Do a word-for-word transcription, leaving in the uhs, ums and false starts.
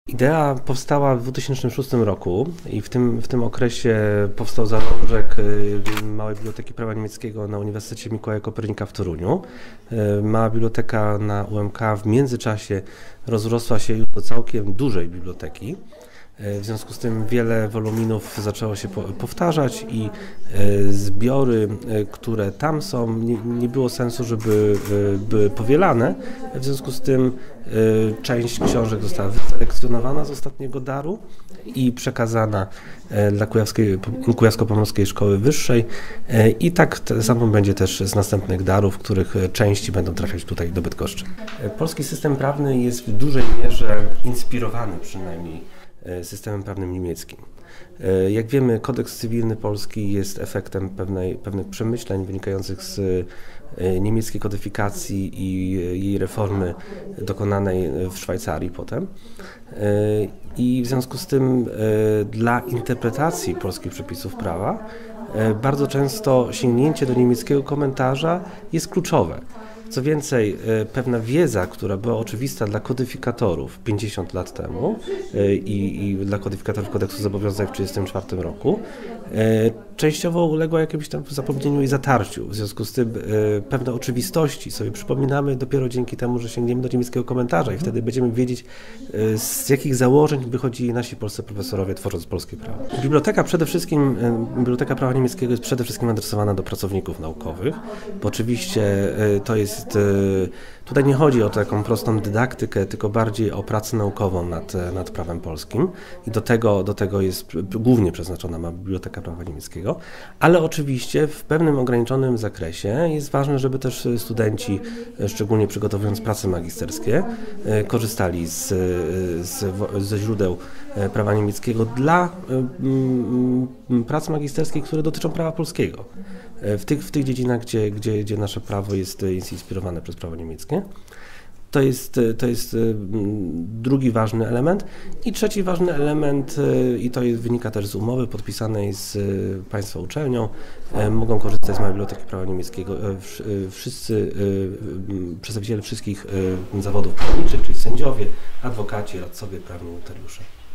Idea powstała w dwa tysiące szóstym roku i w tym, w tym okresie powstał zalążek Małej Biblioteki Prawa Niemieckiego na Uniwersytecie Mikołaja Kopernika w Toruniu. Mała biblioteka na U M K w międzyczasie rozrosła się już do całkiem dużej biblioteki. W związku z tym wiele woluminów zaczęło się powtarzać i zbiory, które tam są, nie, nie było sensu, żeby były powielane. W związku z tym część książek została wyselekcjonowana z ostatniego daru i przekazana dla Kujawskiej, Kujawsko-Pomorskiej Szkoły Wyższej i tak samo będzie też z następnych darów, których części będą trafiać tutaj do Bydgoszczy. Polski system prawny jest w dużej mierze inspirowany przynajmniej systemem prawnym niemieckim. Jak wiemy, kodeks cywilny polski jest efektem pewnej, pewnych przemyśleń wynikających z niemieckiej kodyfikacji i jej reformy dokonanej w Szwajcarii potem. I w związku z tym dla interpretacji polskich przepisów prawa bardzo często sięgnięcie do niemieckiego komentarza jest kluczowe. Co więcej, pewna wiedza, która była oczywista dla kodyfikatorów pięćdziesiąt lat temu i, i dla kodyfikatorów kodeksu zobowiązań w tysiąc dziewięćset trzydziestym czwartym roku, częściowo uległa jakimś tam zapomnieniu i zatarciu. W związku z tym pewne oczywistości sobie przypominamy dopiero dzięki temu, że sięgniemy do niemieckiego komentarza i wtedy będziemy wiedzieć, z jakich założeń wychodzili nasi polscy profesorowie, tworząc polskie prawo. Biblioteka przede wszystkim, Biblioteka Prawa Niemieckiego jest przede wszystkim adresowana do pracowników naukowych, bo oczywiście to jest Tutaj nie chodzi o taką prostą dydaktykę, tylko bardziej o pracę naukową nad, nad prawem polskim i do tego, do tego jest głównie przeznaczona ma Biblioteka Prawa Niemieckiego, ale oczywiście w pewnym ograniczonym zakresie jest ważne, żeby też studenci, szczególnie przygotowując prace magisterskie, korzystali z, z, ze źródeł prawa niemieckiego dla prac magisterskich, które dotyczą prawa polskiego. W tych, w tych dziedzinach, gdzie, gdzie, gdzie nasze prawo jest, jest inspirowane przez prawo niemieckie. To jest, to jest drugi ważny element. I trzeci ważny element, i to jest, wynika też z umowy podpisanej z Państwa uczelnią, mogą korzystać z Małej Biblioteki Prawa Niemieckiego wszyscy przedstawiciele wszystkich zawodów prawniczych, czyli sędziowie, adwokaci, radcowie prawni, notariusze.